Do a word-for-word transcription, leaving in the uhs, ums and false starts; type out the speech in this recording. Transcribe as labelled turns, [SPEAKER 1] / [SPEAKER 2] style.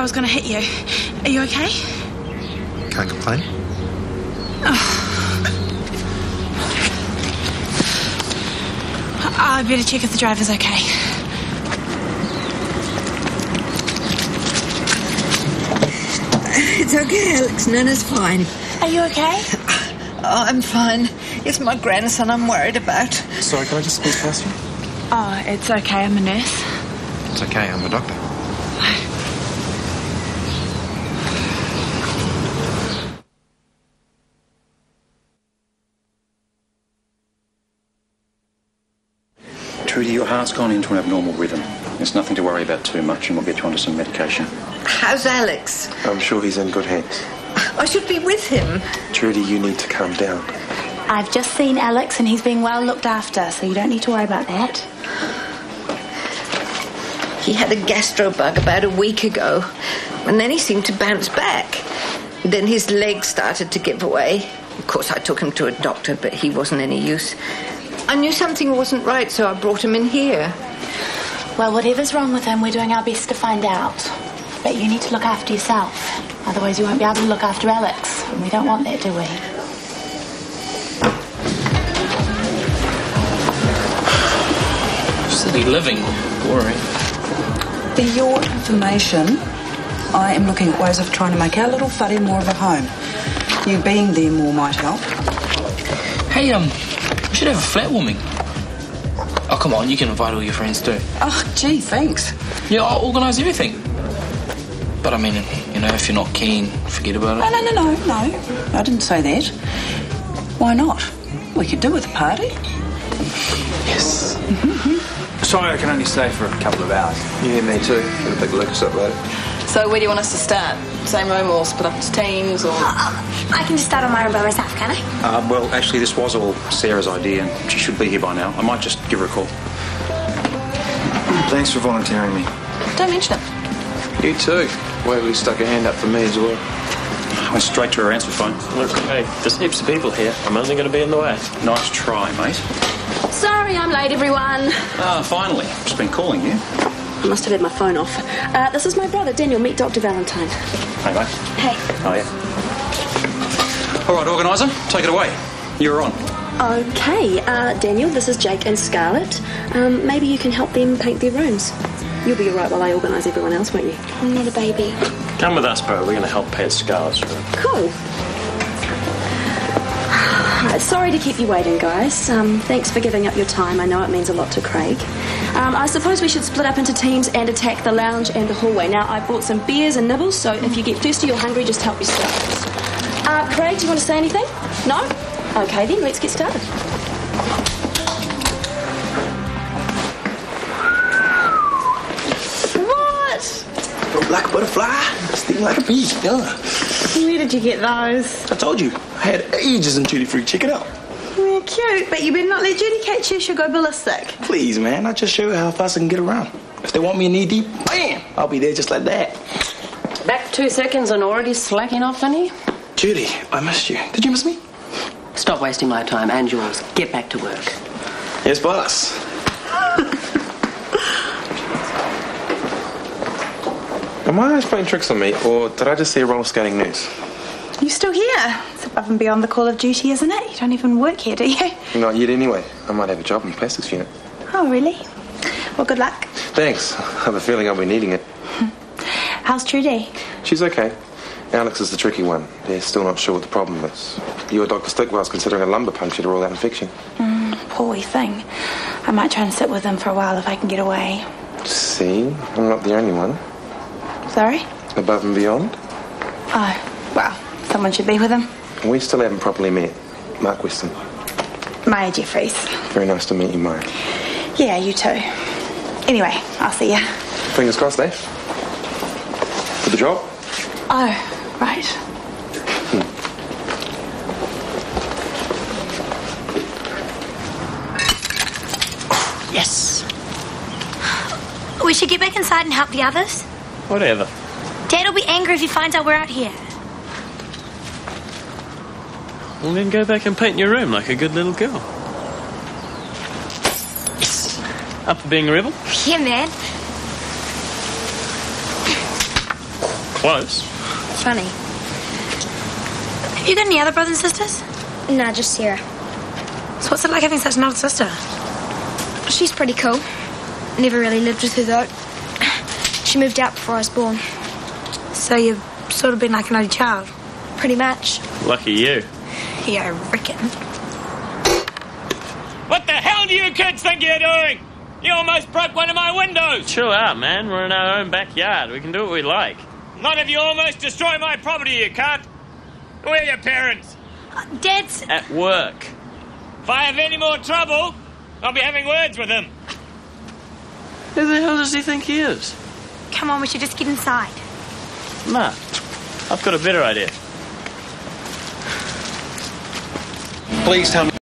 [SPEAKER 1] I was going to hit you. Are you okay?
[SPEAKER 2] Can't complain.
[SPEAKER 1] Oh. I better check if the driver's okay.
[SPEAKER 3] It's okay, Alex. Nana's fine.
[SPEAKER 1] Are you okay?
[SPEAKER 3] Oh, I'm fine. It's my grandson I'm worried about.
[SPEAKER 2] Sorry, can I just speak past you?
[SPEAKER 1] Oh, it's okay. I'm a nurse.
[SPEAKER 2] It's okay, I'm a doctor.
[SPEAKER 4] Trudy, your heart's gone into an abnormal rhythm. There's nothing to worry about too much, and we'll get you onto some medication.
[SPEAKER 3] How's Alex?
[SPEAKER 2] I'm sure he's in good hands.
[SPEAKER 3] I should be with him.
[SPEAKER 2] Trudy, you need to calm down.
[SPEAKER 5] I've just seen Alex and he's being well looked after, so you don't need to worry about that.
[SPEAKER 3] He had a gastro bug about a week ago, and then he seemed to bounce back. Then his leg started to give way. Of course, I took him to a doctor, but he wasn't any use. I knew something wasn't right, so I brought him in here.
[SPEAKER 5] Well, whatever's wrong with him, we're doing our best to find out. But you need to look after yourself. Otherwise, you won't be able to look after Alex. And we don't want that, do we?
[SPEAKER 6] City living. Boring.
[SPEAKER 7] For your information, I am looking at ways of trying to make our little fuddy more of a home. You being there more might help.
[SPEAKER 6] Hey, um, we should have a flat warming. Oh, come on, you can invite all your friends too.
[SPEAKER 7] Oh, gee, thanks.
[SPEAKER 6] Yeah, I'll organise everything. But I mean, you know, if you're not keen, forget about it.
[SPEAKER 7] No, no, no, no, no. I didn't say that. Why not? We could do with a party.
[SPEAKER 6] Yes.
[SPEAKER 7] Mm-hmm.
[SPEAKER 8] Sorry, I can only stay for a couple of hours.
[SPEAKER 2] Yeah, me too. Gonna pick Lucas up later.
[SPEAKER 9] So where do you want us to start? Same room or split up into teams or...?
[SPEAKER 5] Oh, I can just start on my room by myself, can I?
[SPEAKER 4] Uh, well, actually, this was all Sarah's idea, and she should be here by now. I might just give her a call.
[SPEAKER 2] Thanks for volunteering me.
[SPEAKER 9] Don't mention it.
[SPEAKER 2] You too. Waverley stuck a hand up for me as well.
[SPEAKER 4] I went straight to her answer phone.
[SPEAKER 10] Look, hey, there's heaps of people here. I'm only going to be in the way.
[SPEAKER 4] Nice try, mate.
[SPEAKER 9] Sorry, I'm late, everyone.
[SPEAKER 4] Ah, finally. Just been calling you.
[SPEAKER 9] I must have had my phone off. Uh, this is my brother, Daniel. Meet Doctor Valentine.
[SPEAKER 4] Hey, mate.
[SPEAKER 9] Hey.
[SPEAKER 4] Oh, yeah. All right, organiser, take it away. You're on.
[SPEAKER 9] Okay, uh, Daniel, this is Jake and Scarlett. Um, maybe you can help them paint their rooms. You'll be all right while I organise everyone else, won't you?
[SPEAKER 5] I'm not a baby.
[SPEAKER 10] Come with us, bro. We're going to help paint Scarlett's room.
[SPEAKER 9] Cool. Sorry to keep you waiting, guys. Um, thanks for giving up your time. I know it means a lot to Craig. Um, I suppose we should split up into teams and attack the lounge and the hallway. Now, I brought some beers and nibbles, so if you get thirsty or hungry, just help yourselves. Uh, Craig, do you want to say anything? No? Okay, then, let's get started. What?
[SPEAKER 11] Like a butterfly, sting like a bee. Yeah.
[SPEAKER 1] Where did you get those?
[SPEAKER 11] I told you, I had ages in duty free. Check it out.
[SPEAKER 1] They're cute, but you better not let Judy catch you. She'll go ballistic.
[SPEAKER 11] Please, man, I just show you how fast I can get around. If they want me knee deep, bam, I'll be there just like that.
[SPEAKER 12] Back two seconds and already slacking off, honey?
[SPEAKER 11] Judy, I missed you. Did you miss me?
[SPEAKER 12] Stop wasting my time and yours. Get back to work.
[SPEAKER 11] Yes, boss.
[SPEAKER 2] Are my eyes playing tricks on me, or did I just see a roller skating nurse?
[SPEAKER 1] You still here? It's above and beyond the call of duty, isn't it? You don't even work here, do you?
[SPEAKER 2] Not yet anyway. I might have a job in the plastics unit.
[SPEAKER 1] Oh, really? Well, good luck.
[SPEAKER 2] Thanks. I have a feeling I'll be needing it.
[SPEAKER 1] How's Trudy?
[SPEAKER 2] She's okay. Alex is the tricky one. They're still not sure what the problem is. You or Doctor Stickwell's considering a lumbar puncture to rule out infection.
[SPEAKER 1] Mm, poor wee thing. I might try and sit with him for a while if I can get away.
[SPEAKER 2] See? I'm not the only one.
[SPEAKER 1] Sorry?
[SPEAKER 2] Above and beyond?
[SPEAKER 1] Oh, well, someone should be with him.
[SPEAKER 2] We still haven't properly met. Mark Weston.
[SPEAKER 1] Maya Jeffries.
[SPEAKER 2] Very nice to meet you, Maya.
[SPEAKER 1] Yeah, you too. Anyway, I'll see ya.
[SPEAKER 2] Fingers crossed, eh? For the job?
[SPEAKER 1] Oh, right.
[SPEAKER 2] Hmm.
[SPEAKER 5] Yes. We should get back inside and help the others.
[SPEAKER 10] Whatever.
[SPEAKER 5] Dad will be angry if he finds out we're out here.
[SPEAKER 10] Well, then go back and paint your room like a good little girl. Yes. Up for being a rebel?
[SPEAKER 5] Yeah, man.
[SPEAKER 10] Close.
[SPEAKER 13] Funny.
[SPEAKER 1] Have you got any other brothers and sisters?
[SPEAKER 13] Nah, just Sarah.
[SPEAKER 1] So what's it like having such an older sister?
[SPEAKER 13] She's pretty cool. Never really lived with her, though. She moved out before I was born.
[SPEAKER 1] So you've sort of been like an only child?
[SPEAKER 13] Pretty much.
[SPEAKER 10] Lucky you.
[SPEAKER 1] Yeah, I reckon.
[SPEAKER 14] What the hell do you kids think you're doing? You almost broke one of my windows.
[SPEAKER 10] Chill out, man. We're in our own backyard. We can do what we like.
[SPEAKER 14] Not if you almost destroy my property, you can't. Where are your parents?
[SPEAKER 1] Uh, Dad's...
[SPEAKER 10] At work.
[SPEAKER 14] If I have any more trouble, I'll be having words with him.
[SPEAKER 10] Who the hell does he think he is?
[SPEAKER 1] Come on, we should just get inside.
[SPEAKER 10] Nah, I've got a better idea.
[SPEAKER 4] Please tell me.